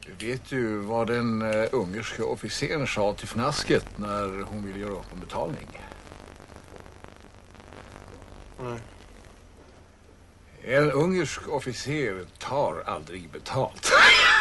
Vet du vad den ungerska officeren sa till Fnasket när hon ville göra upp en betalning? Nej. En ungersk officer tar aldrig betalt.